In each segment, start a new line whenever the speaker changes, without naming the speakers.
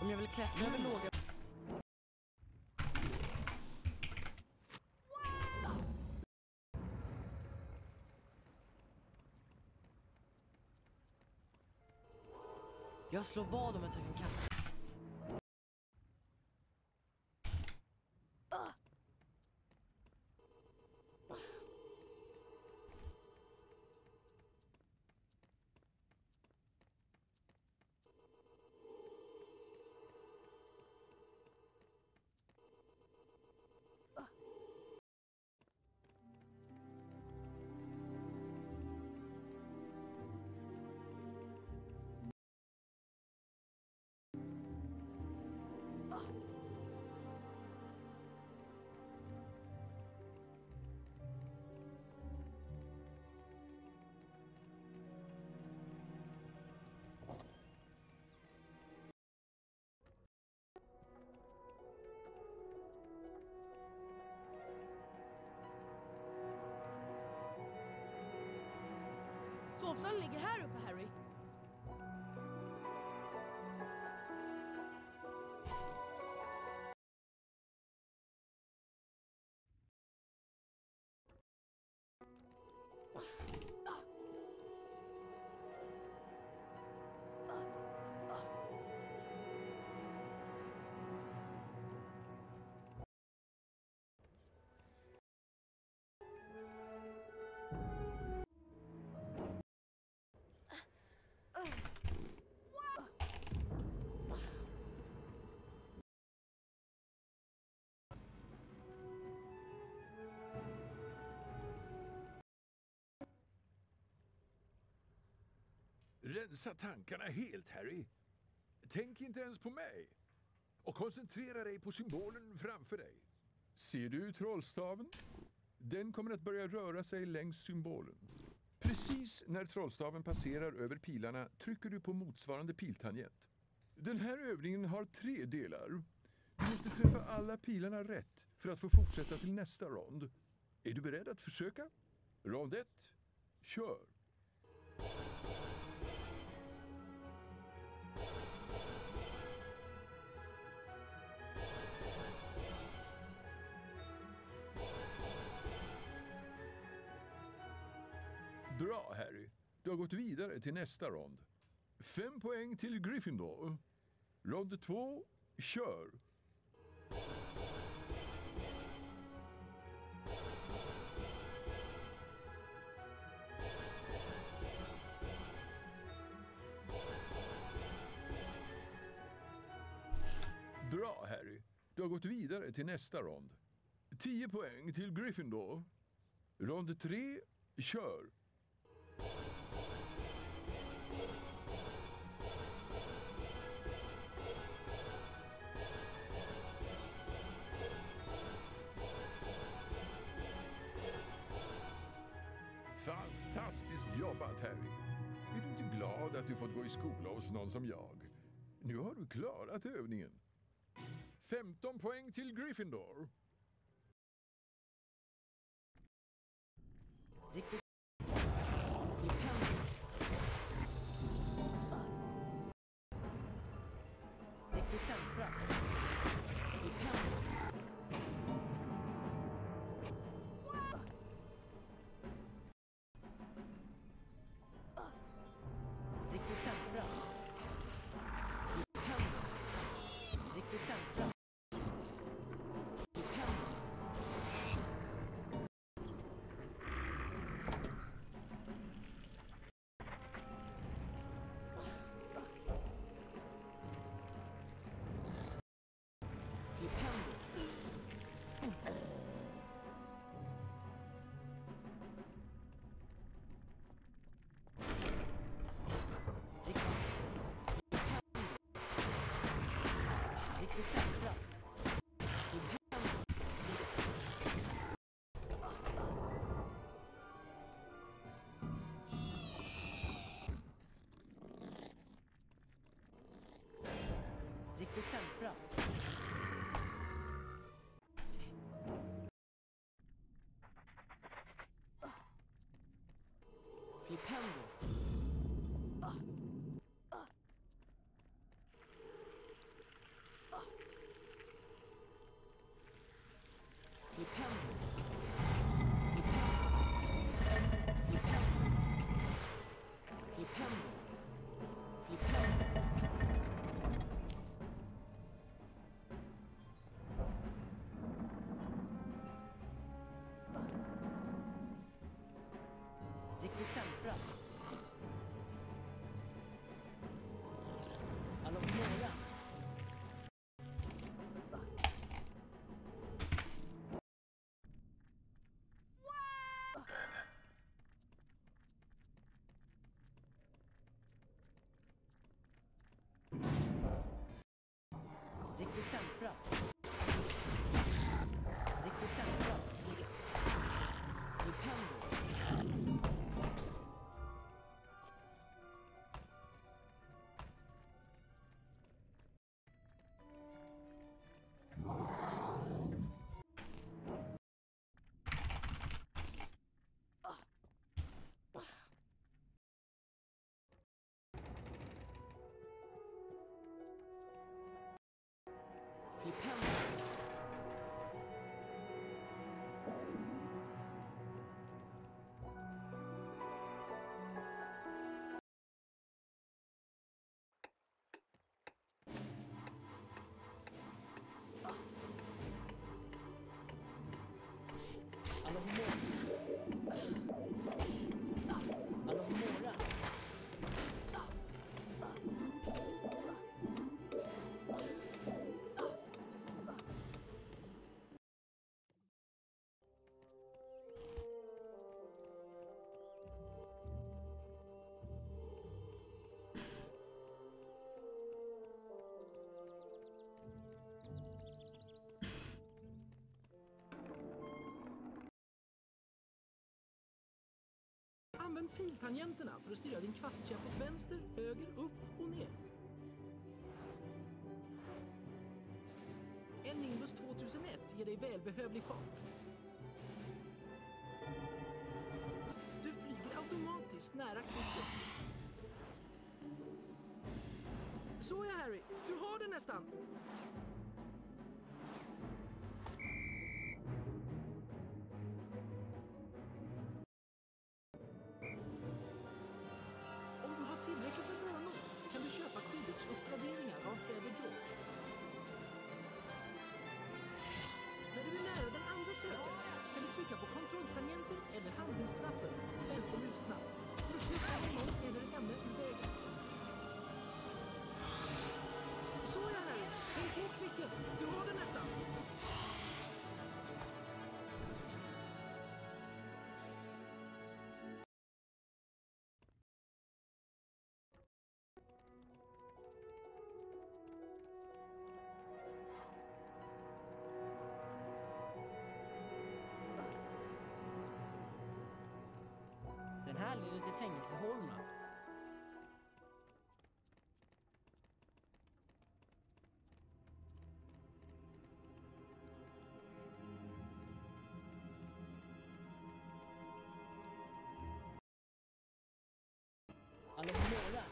Om jag vill klättra över låga... Jag slår vad om jag kan kasta. Sovsalen ligger här uppe, Harry.
Rensa tankarna helt, Harry. Tänk inte ens på mig. Och koncentrera dig på symbolen framför dig. Ser du trollstaven? Den kommer att börja röra sig längs symbolen. Precis när trollstaven passerar över pilarna trycker du på motsvarande piltangent. Den här övningen har 3 delar. Du måste träffa alla pilarna rätt för att få fortsätta till nästa rond. Är du beredd att försöka? Rond 1. Kör! Bra, Harry. Du har gått vidare till nästa rond. 5 poäng till Gryffindor. Rond 2, kör! Bra, Harry. Du har gått vidare till nästa rond. 10 poäng till Gryffindor. Rond 3, kör! Fantastiskt jobbat, Harry. Är du inte glad att du fått gå i skola hos någon som jag? Nu har du klarat övningen. 15 poäng till Gryffindor.
Riktigt. Riktigt centra. Riktigt centra. Riktigt centra. Flipendo. Flipendo. Flipendo. Flipendo. Riktigt centra. Allom några. Riktigt centra. Riktigt centra. Flipendo. Flipendo. Allom några. Allom några.
Använd piltangenterna för att styra din kvastkäpp åt vänster, höger, upp och ner. En Nimbus 2001 ger dig välbehövlig fart. Du flyger automatiskt nära klippen. Så ja, Harry, du har det nästan. Om du har tillräckligt med bönor kan du köpa Quidditch uppgraderingar av Fred och George. När du är nära den andra sökaren kan du trycka på kontrolltangenten eller handlingsknappen, vänster musknapp, för att flytta honom eller henne ur vägen. Så ja, Harry, häng på klicken, du har det nästan.
Den här leder till fängelsehålorna. Allom några.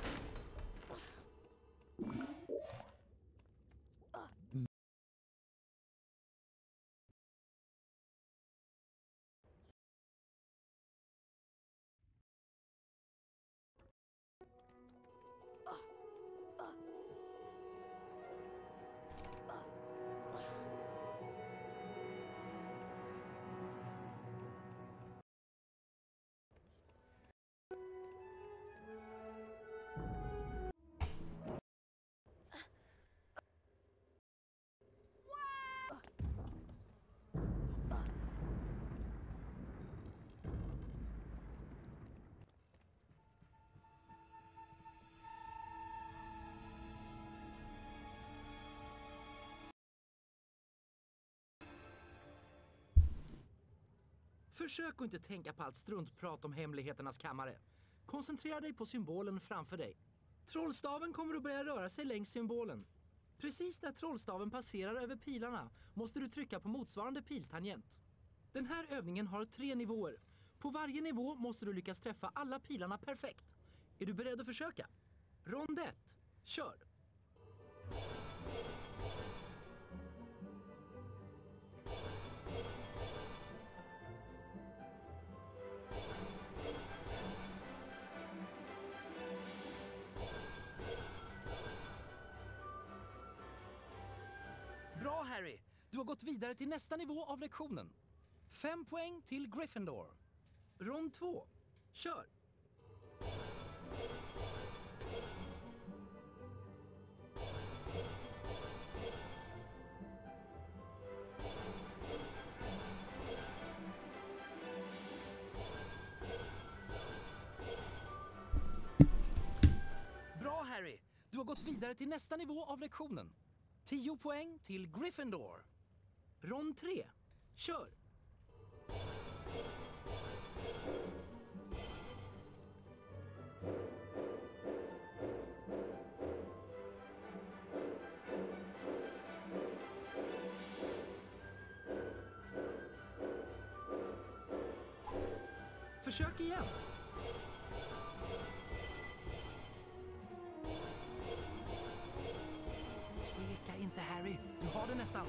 Försök att inte tänka på allt struntprat om hemligheternas kammare. Koncentrera dig på symbolen framför dig. Trollstaven kommer att börja röra sig längs symbolen. Precis när trollstaven passerar över pilarna måste du trycka på motsvarande piltangent. Den här övningen har 3 nivåer. På varje nivå måste du lyckas träffa alla pilarna perfekt. Är du beredd att försöka? Rond 1. Kör! Harry! Du har gått vidare till nästa nivå av lektionen. 5 poäng till Gryffindor. Rond 2. Kör! Bra Harry! Du har gått vidare till nästa nivå av lektionen. 10 poäng till Gryffindor. Rond 3. Kör! Försök igen. Tveka inte Harry, du har det nästan.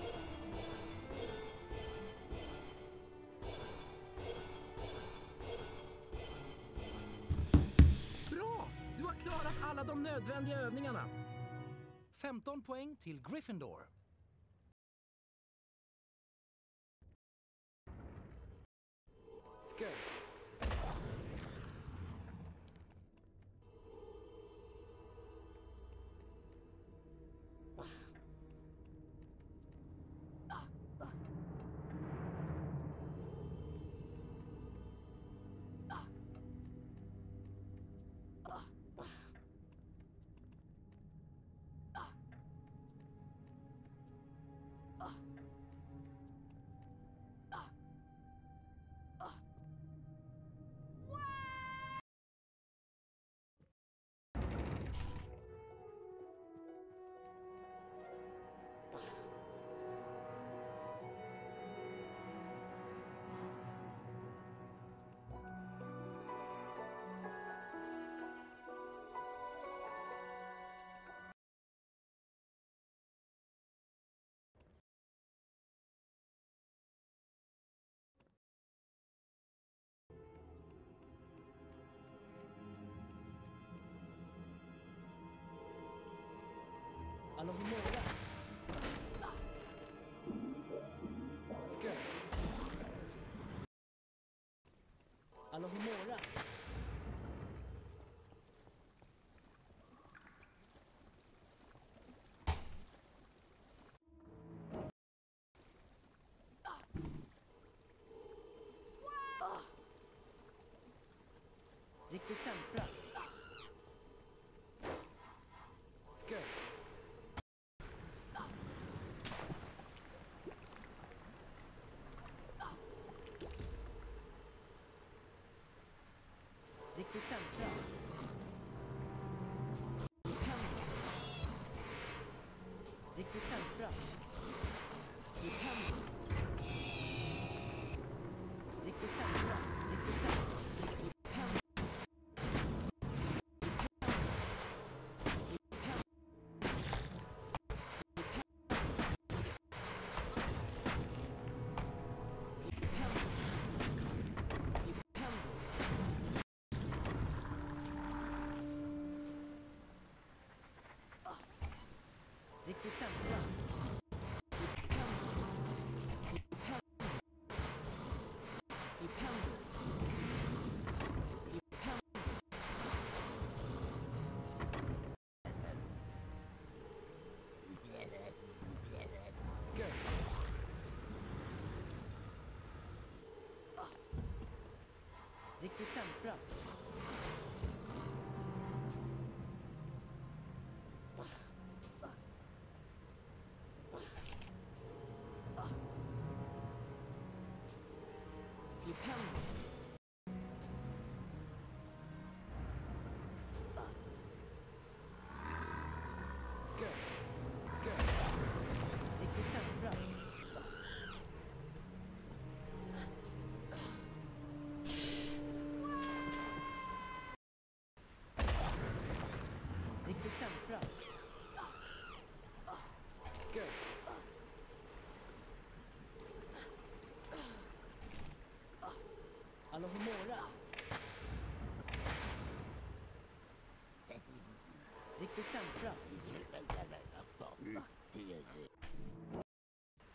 Bra! Du har klarat alla de nödvändiga övningarna. 15 poäng till Gryffindor.
Skö. Alohomora. Skö. Alohomora. Rictus Sempra. Skö. Rictus Sempra. Pendo. Rictus Sempra. Pendo. Rictus Sempra. Rictus Sempra. Pendo. Rictus Sempra. Skö. Rictus Sempra. Flipendo. Skö. Skö. Rictus Sempra. Rictus Sempra. Skö. Alohomora. Rictus Sempra.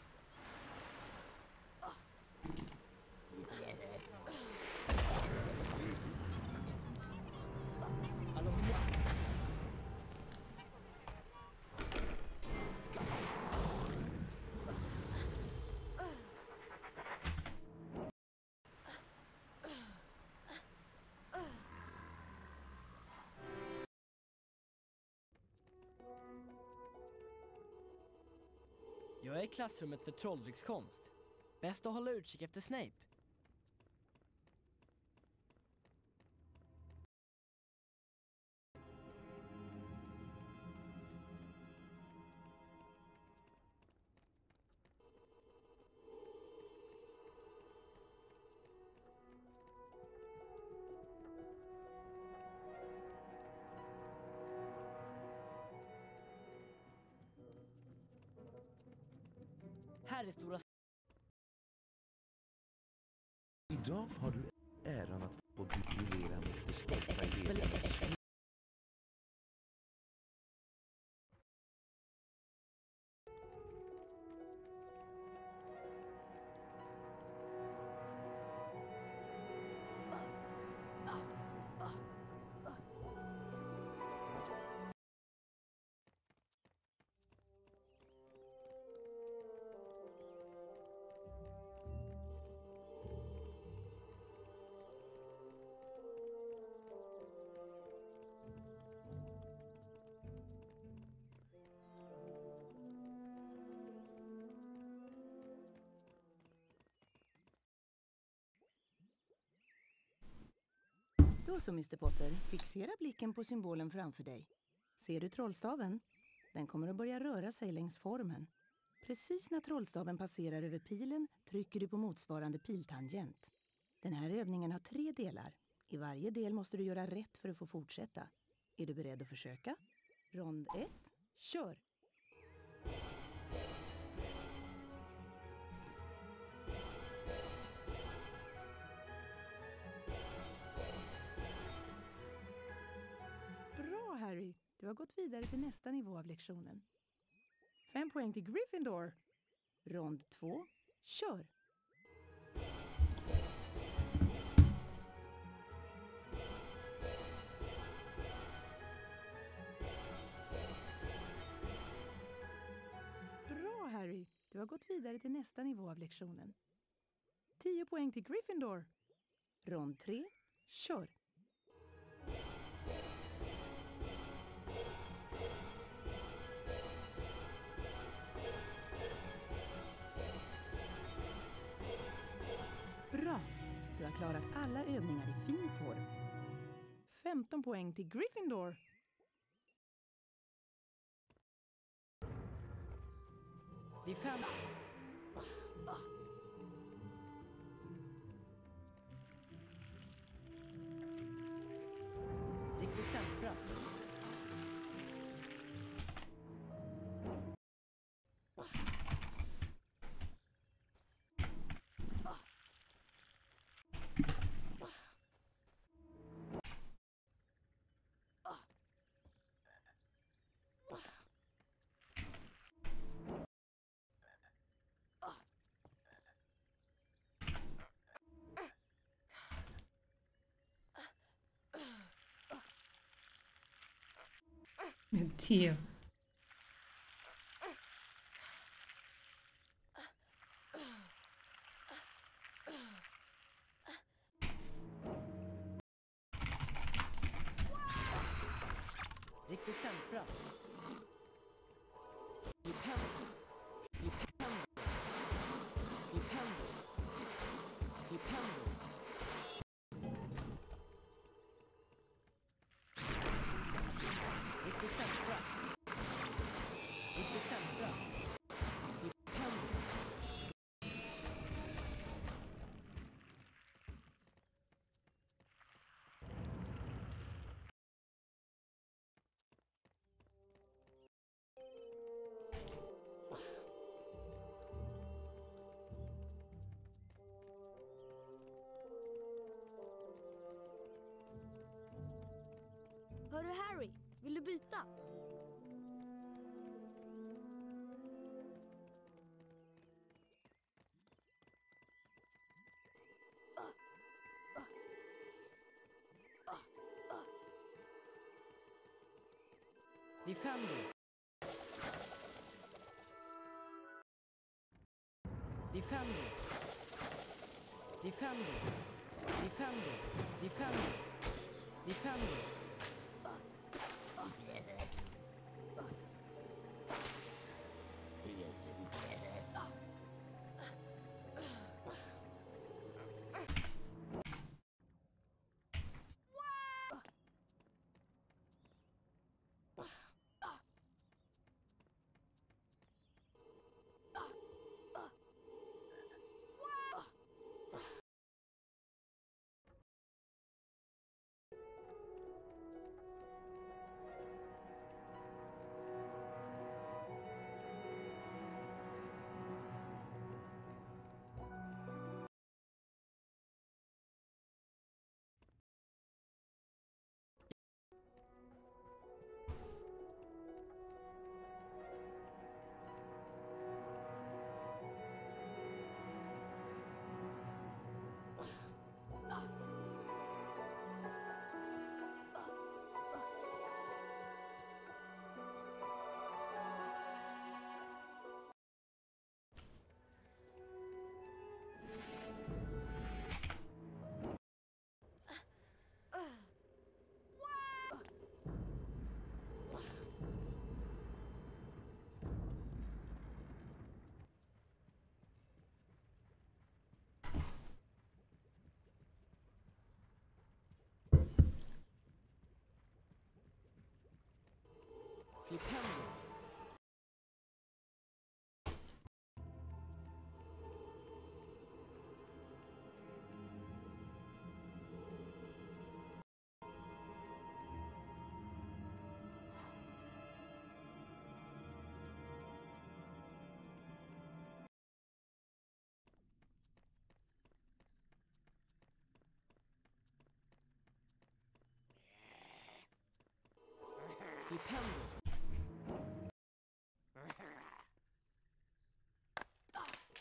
Jag är i klassrummet för trolldryckskonst. Bäst att hålla utkik efter Snape. Här är stora...
Idag har du äran att få duellera mot det stolta eleverna.
Då så, Mr. Potter. Fixera blicken på symbolen framför dig. Ser du trollstaven? Den kommer att börja röra sig längs formen. Precis när trollstaven passerar över pilen trycker du på motsvarande piltangent. Den här övningen har 3 delar. I varje del måste du göra rätt för att få fortsätta. Är du beredd att försöka? Rond 1. Kör! Bra, Harry. Du har gått vidare till nästa nivå av lektionen. 5 poäng till Gryffindor. Rond 2. Kör! Bra, Harry. Du har gått vidare till nästa nivå av lektionen. 10 poäng till Gryffindor. Rond 3. Kör! Bra! Du har klarat alla övningar i fin form. 15 poäng till Gryffindor.
Det är 5... Riktigt sämpra.
Meu Deus.
Riktigt sämpra. Flipp händer. Flipp händer. Flipp händer. Flipp händer. Riktigt sämpra. Riktigt sämpra. Flipp händer.
Hörru Harry, vill du byta?
Defender. Defender. Defender. Defender. Defender. Defender.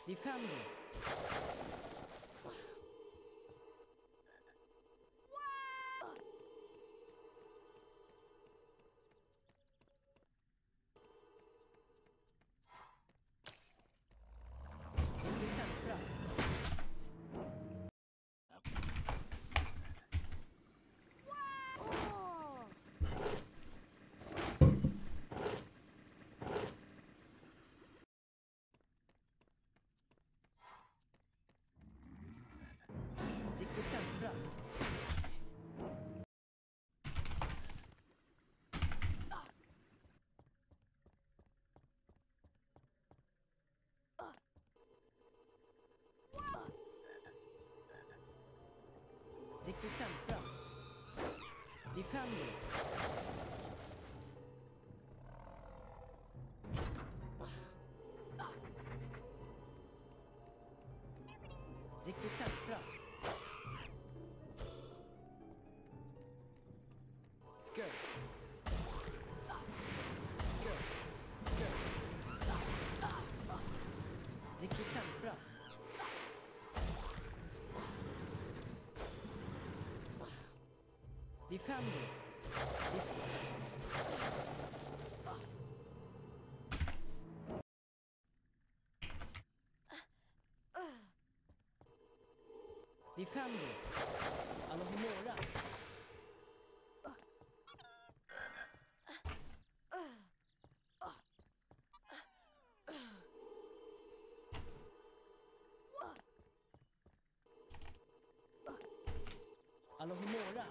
Defendo.
Centra. Riktigt centra. Riktigt centra. Defendo. Riktigt centra. Skör. Skör. Skör. Riktigt centra. Defendo. Defendo. Alohomora. Alohomora.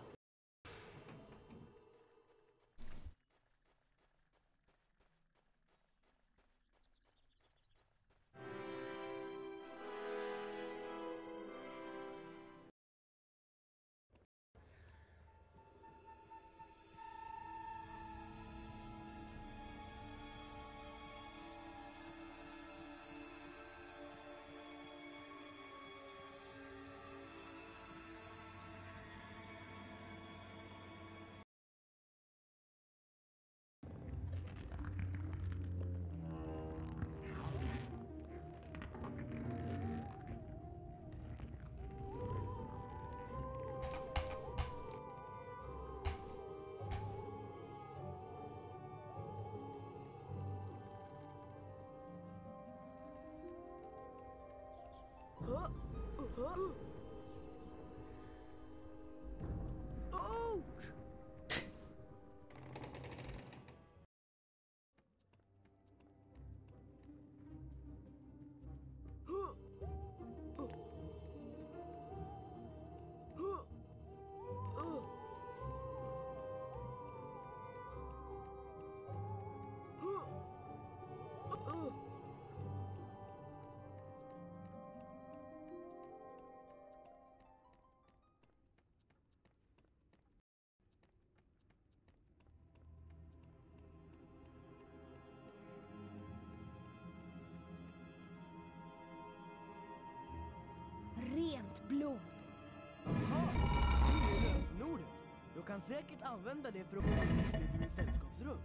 Rent blod.
Jaha, det är lösenordet. Jag kan säkert använda det för att komma in i Slytherins sällskapsrum.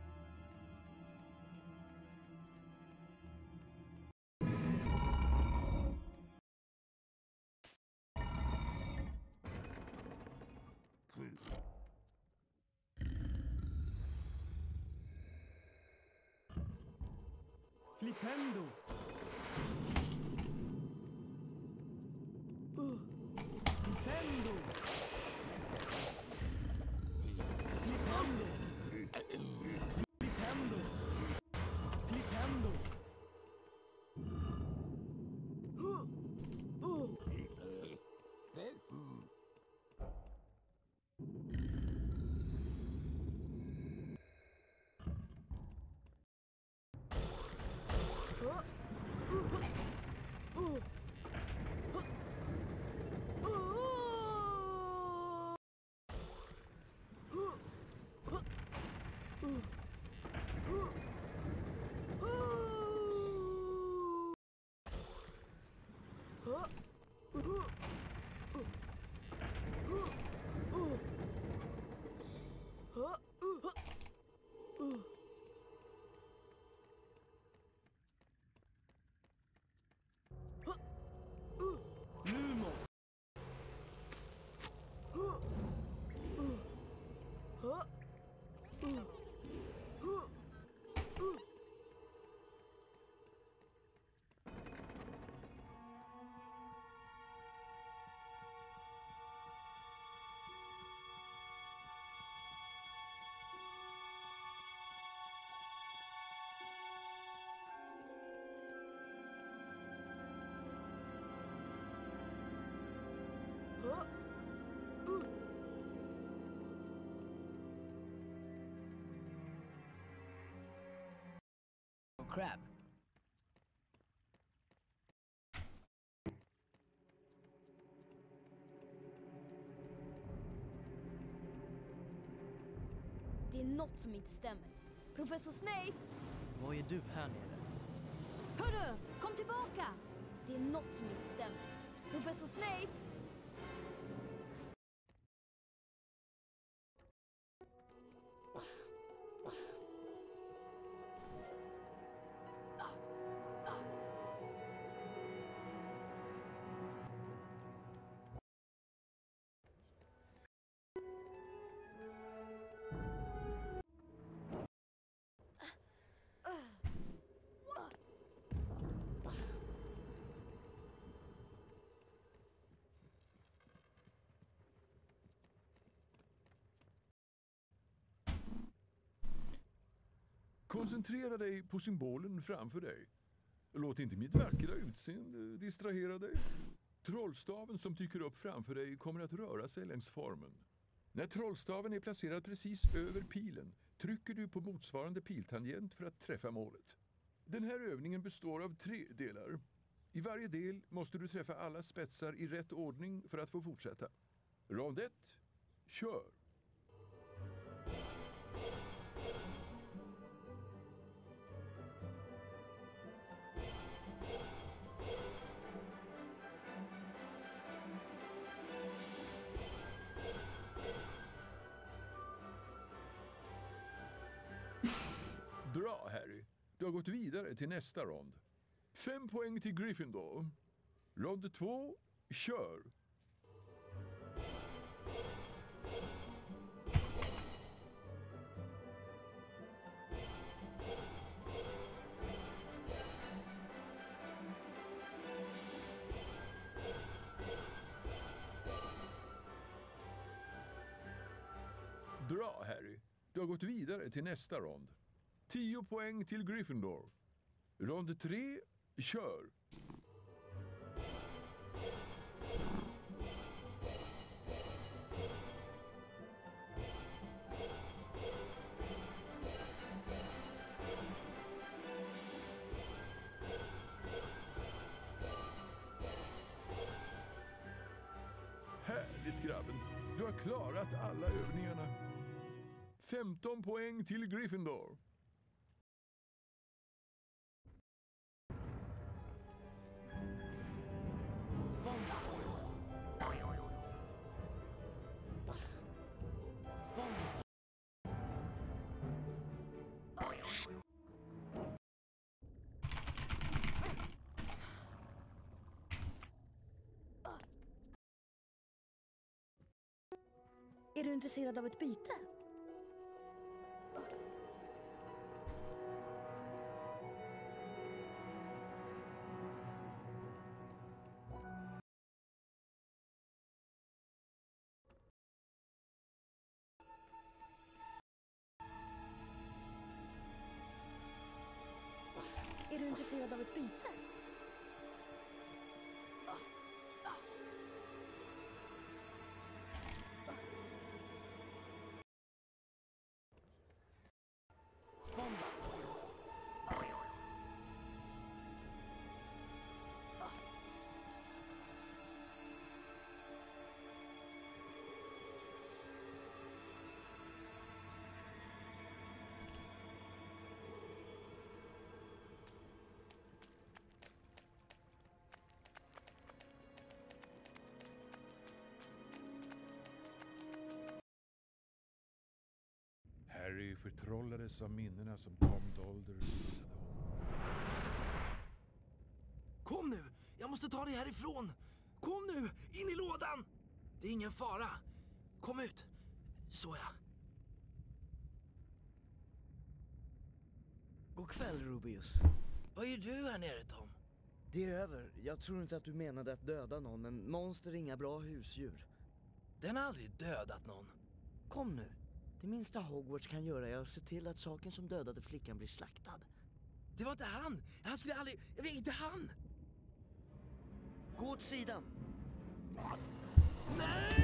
Flipendo. Flipendo. Flipendo. Flipendo. Flipendo.
Det är något som inte stämmer. Professor Snape!
Vad är du här nere?
Hörru! Kom tillbaka! Det är något som inte stämmer. Professor Snape!
Koncentrera dig på symbolen framför dig. Låt inte mitt vackra utseende distrahera dig. Trollstaven som dyker upp framför dig kommer att röra sig längs formen. När trollstaven är placerad precis över pilen trycker du på motsvarande piltangent för att träffa målet. Den här övningen består av 3 delar. I varje del måste du träffa alla spetsar i rätt ordning för att få fortsätta. Rond 1. Kör! Bra, Harry. Du har gått vidare till nästa rond. 5 poäng till Gryffindor. Rond 2, kör! Bra, Harry. Du har gått vidare till nästa rond. 10 poäng till Gryffindor. Rond 3, kör! Härligt, grabben. Du har klarat alla övningarna. 15 poäng till Gryffindor.
Är du intresserad av ett byte? Är du intresserad av ett byte?
Harry förtrollades av minnena som Tom Dolder visade honom.
Kom nu! Jag måste ta dig härifrån! Kom nu! In i lådan! Det är ingen fara. Kom ut. Så ja.
God kväll, Rubius.
Vad gör du här nere, Tom?
Det är över. Jag tror inte att du menade att döda någon, men monster är inga bra husdjur.
Den har aldrig dödat någon.
Kom nu. Det minsta Hogwarts kan göra är att se till att saken som dödade flickan blir slaktad.
Det var inte han! Han skulle aldrig... Det är inte han!
Gå åt sidan!
Nej!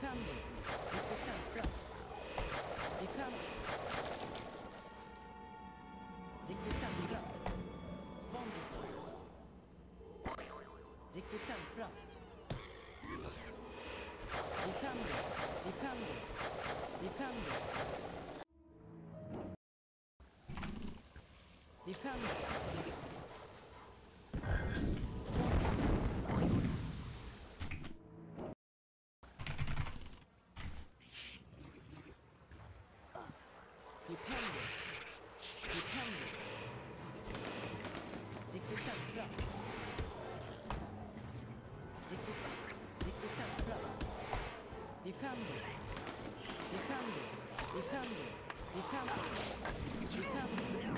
Defender. Representa. Defender. Representa. Spondify. Representa. Defender. Defender. Defender. Defender. Defender. Defender. Representa. Representa. Representa. Defender. Defender. Defender. Defender. Defender.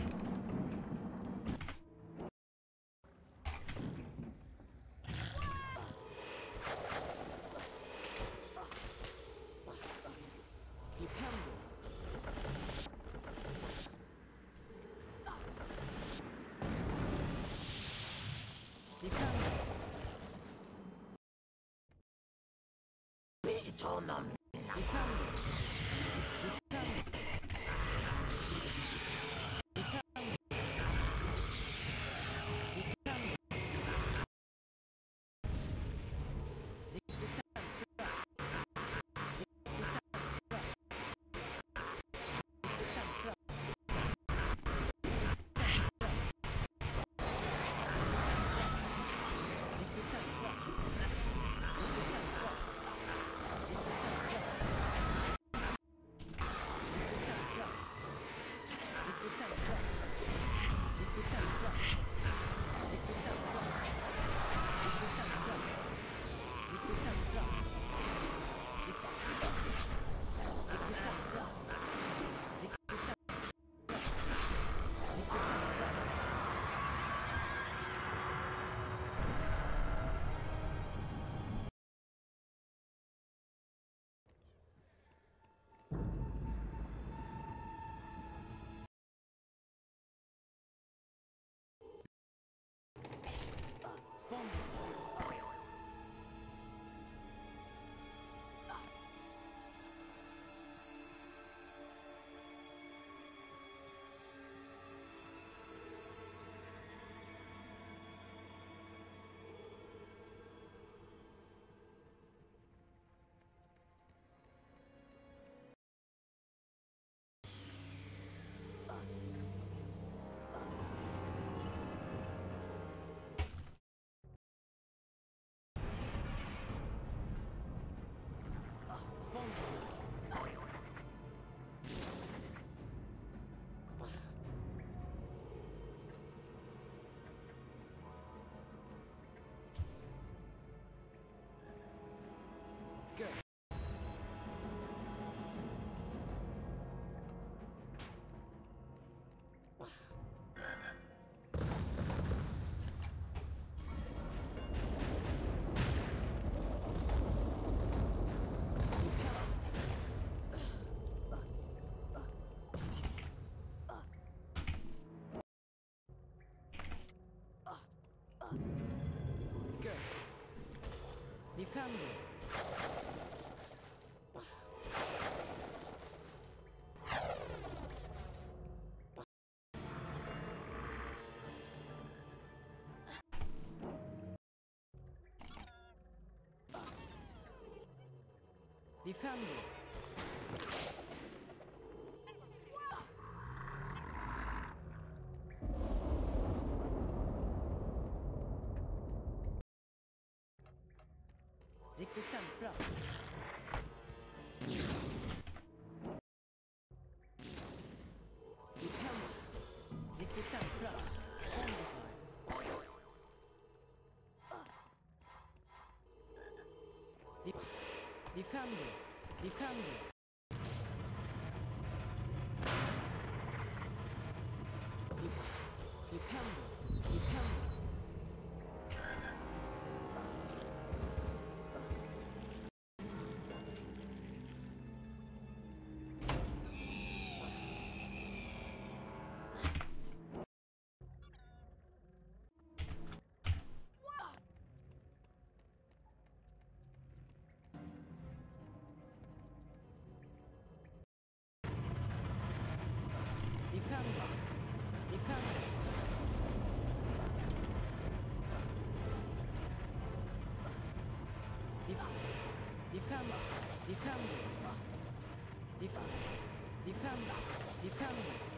Good. Defender. Defender. Riktigt centra. Defender. Riktigt centra. Defender. Defender. Defender. Defender.
Defender. Defender. Defender.